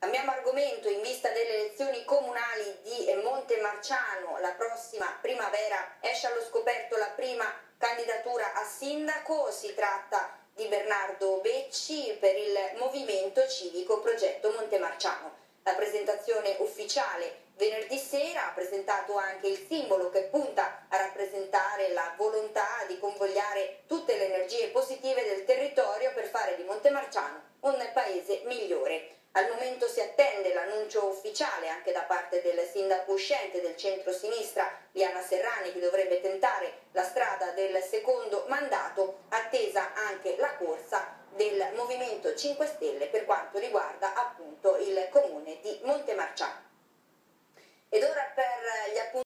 Cambiamo argomento. In vista delle elezioni comunali di Montemarciano, la prossima primavera esce allo scoperto la prima candidatura a sindaco. Si tratta di Bernardo Becci per il Movimento Civico Progetto Montemarciano. La presentazione ufficiale venerdì sera ha presentato anche il simbolo che punta a rappresentare la volontà di convogliare tutte le energie positive del territorio per fare di Montemarciano un paese migliore. Al momento si attende l'annuncio ufficiale anche da parte del sindaco uscente del centro-sinistra, Liana Serrani, che dovrebbe tentare la strada del secondo mandato, attesa anche la corsa del Movimento 5 Stelle per quanto riguarda appunto il comune di Montemarciano.